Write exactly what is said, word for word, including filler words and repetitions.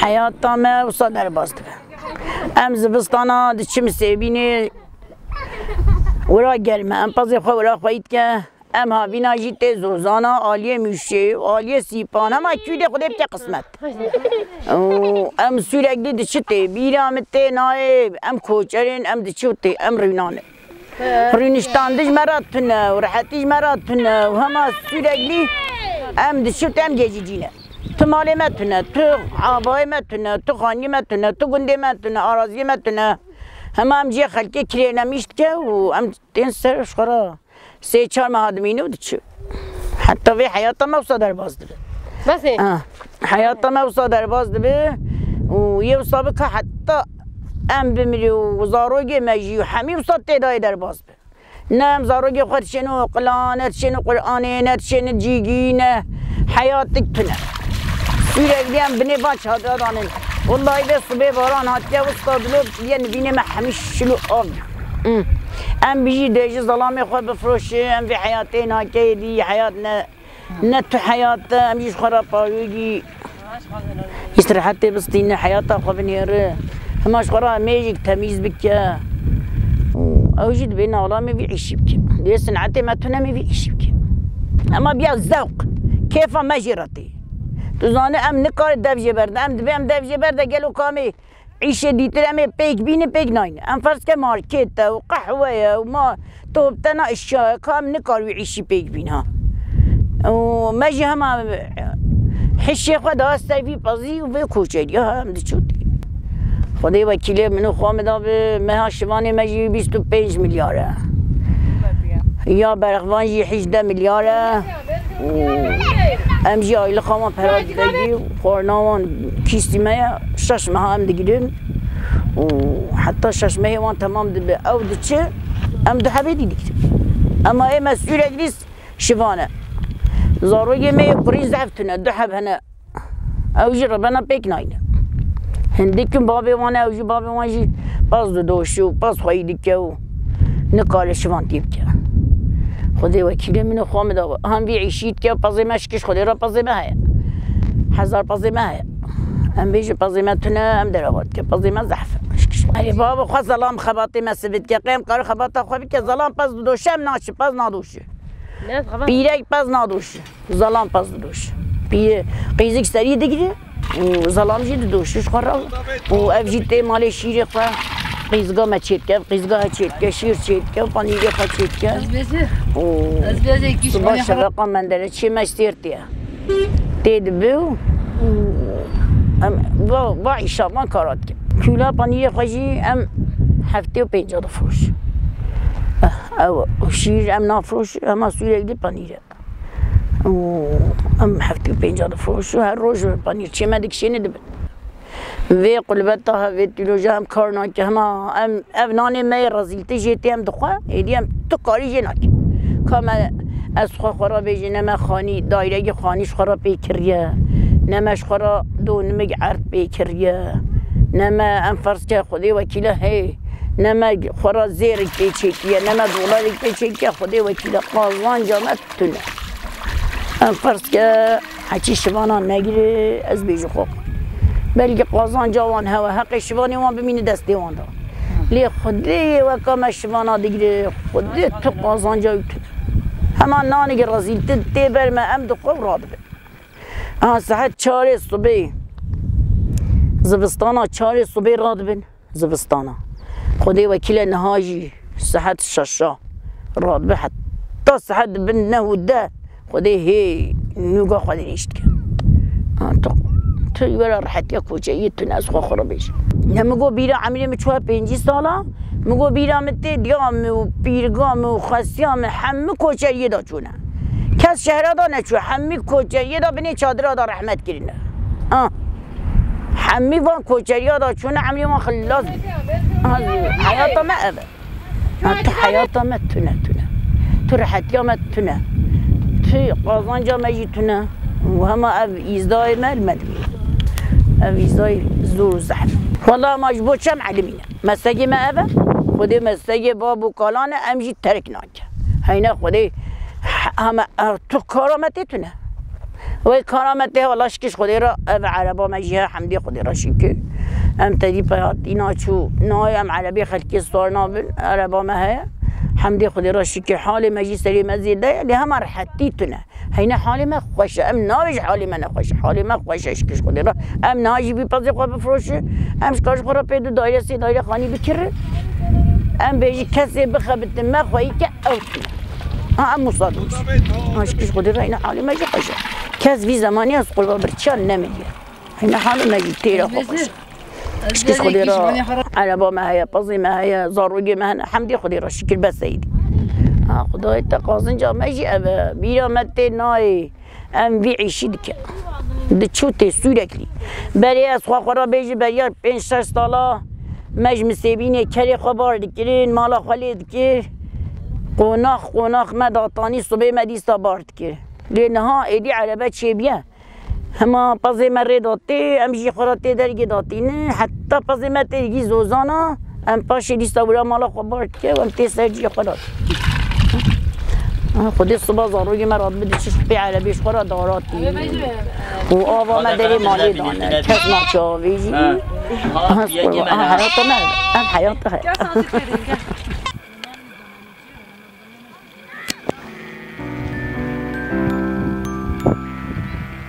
حياتا ما وصل در باز دبه ام زبستانا دچم سیبینه ورا گرمه ام پازی خو ورا خوید که ام ها بینا جیت زوزانا عالیه میشه عالیه سیپان هم اکیده خودی بچه قسمت ام سورگلی دچته بیرامته نای ام کوچرین ام دچوته ام رینانه رینشتاندج مرات تنه و راحتیج مرات تنه و همه سورگلی ام دچوته ام گیجینه تو مالی متونه تو عبای متونه تو خانی متونه تو گنده متونه آرازی متونه همه هم جه خلقی کلی نمیشت که و ام تین سرش خورا سه چهار مهادمینه بود چه حتی به حیاتا موسا در باز دبه بس حیاتا موسا در باز دبه و یه وصابه که حتی ام بمیری و زاروگی مجی و همی وصاب تیدای در باز به نه ام زاروگی خودشنو قلانت شنو قرآنینت شنو جیگینه حیاتک تونه سورگلی هم بنی باش هاده دانن والله به صبح باران هاتیا وسط دلوب یه نبینه ما همیش شلو آب ام بيجي ديجي ظلامي خو بفروش ام في حياتي ناكي دي حياتنا نت حياة ام يش خراب يجي يسترحتي بسطينا حياتها خو بنير هماش خرا ميجيك تمييز بك اوجد بينا والله ما بيعيش بك دي صنعتي ما تنامي بيعيش بك اما بيا الذوق كيف ما جرتي تزاني ام نكار دبجه برد ام دبي ام دبجه برد قالوا كامي عيشة ديتر أمي بيك بيني بيك ناين أم فرض كماركت وقهوة وما توبتنا أشياء كام نكارو يعيشي بيك بينها وماجي هما حشي خدا استيفي بازي وفي كوشيري هم دشوتي خدي وكيله منو خامدا به مها شواني ماجي بیست و پنج مليار يا برغوان جي هجده مليار ام جي آيله خاما پراد دگی خورناوان کیستی مایا شش ماه هم دگیرن و حتی شش ماه وان تمام دبه او دچه ام دو حبه دیدی اما ای مسئول اجلیس شوانه زاروی می پریز ضعفتونه دو حب هنه او جی ربنا پیک ناینه هندی کن بابی وانه او جی بابی وان جی باز دو دوشی و باز خواهی دیگه و نکال شوان تیب که خدای وکیل منو خواهم داو هم بی عیشید که پازی مشکش خدای را پازی ماه هزار پازی ماه هم بیش پازی ما تونه هم در آورد که پازی ما ضعف مشکش ای بابا خواست ظلام خباطی مسافت که قیم کار خباطا خوابی که ظلام پس دوشه هم ناشه پس نادوشه پیرک پس نادوشه ظلام پس دوشه پیر قیزک سری دیگه و ظلام جید دوشش خورا و افجیت مال شیری خورا قیزگاه ما چید که قیزگاه چید که شیر چید که پنیری خوا چید که و صبح شبقا من داره چی مشتیرتیه تید بیو با با عشاقان کارات که کلا پنیر خواهی ام هفته و پنجاه فروش او شیر ام نافروش اما سویرگی پنیره ام هفته و پنجاه فروش و هر روز پنیر چی مدک شینه دبن وی قلبت ها وی تلوجه هم کار ناکه هما ام افنانه می رزیلتی جیتی هم دخواه ایدی هم تو کاری جی ناکه که از خواه خورا بیجی نمه خانی دایره خانیش خورا پیکریه نمش خورا دو نمگ عرض پیکریه نمه انفرس که خودی وکیله هی نمه خورا زیرک پیچیکیه نمه دولارک پیچیکیه خودی وکیله قازان جامعت تونه انفرس که هچی شوانان نگیره از بیجی خواه بلکه قازان جوان هوا حق شوانی وان ببینه دست دیوان دا لی خودی وکام شوانا دیگه خودی تو قازان جای تو همان نانی که رزیل تی بر ما ام دو خوب راد به آن ساعت چهار صبح زبستانا چهار صبح راد بن زبستانا خودی وکیل نهاجی ساعت ششا راد به حتی ساعت بن نه ده خودی هی نوگا خودی نیشت که آن تو توی برای راحتی کوچه تو ناس خو خرابیش نمیگو بیرا عملی مچوها پنجی ساله میگو بیرا متی دیام و پیرگام و خاصیام همه کوچه یه دا چونه کس شهر دا نچو همه کوچه یه دا بینی چادر دا رحمت کرینه آه همه وان کوچه یه دا چونه عملی ما خلاص حیاتا ما اوه تو حیاتا ما تونه تونه تو راحتی ما تونه تو قازان جا مجی تونه و همه او ایزدای مال مدمی ویزای زور زحف والله مجبور شم علمينا مساجي ما أبا خدي مساجي بابو كلان أمجي ترك ناك هينا خدي هم تو كرامتي تونه وی کارامته والله شکش خودی را او عربا مجیه حمدی خودی را شکه ام تدی پیات اینا چو نای ام عربی خلکی سوار نابل عربا مهه حمدی خودی را شکه حال مجی سری مزیده لی هم راحتی تونه هینا حال ما خوشه ام ناویش حال من خوشه حال ما خوشه شکش خودی را ام ناجی بی پازی خواه بفروشه ام شکاش خورا پیدو دایره سی دایره خانی بکره ام بیجی کسی بخبت ما خواهی که اوتونه ام مصادم شکش خودی را هینا حال مجی خوشه کس وی زمانی از قلبا برچان نمیگه هینا حال مجی تیره خوشه شکش خودی را عربا ما هیا پازی ما هیا زاروگی ما هنا حمدی خودی را شکل بس ایدی خدای تقاضن جا مجی اوه بیرامت نای ام وی عیشی دکه ده چوته سورکلی بری از خواه خورا بیجی بریار پنج شش سالا مج مسیبینه کری خبار دکرین مالا خالی دکر قوناخ قوناخ مداتانی صبح مدیستا بارد کر لینها ایدی عربه چه بیه هما پازی مره داتی ام جی خورا درگی داتی نه حتی پازی مره زوزانا ام پاشی دیستا برا مالا خبار که و ام تی سرجی خورا خودی صبح زاروگی مراد بده چش پی عربیش خورا داراتی و آوا مدری مالی دانه کس ناچه آویجی حیات نه ام حیات